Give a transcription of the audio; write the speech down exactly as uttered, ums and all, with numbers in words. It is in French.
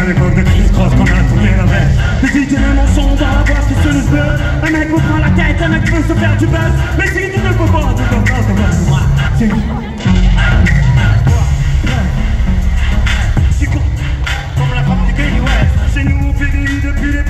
à l'époque de Chris Cross qu'on a tourné la veste. Les idées de mon son, on va avoir qui se nous veut. Un mec vous prend la tête, un mec veut se faire du buzz. Mais si tu ne peux pas, tu peux pas, comme moi. C'est c'est con, comme la femme du Kanye West. C'est nous, on fait des lits depuis les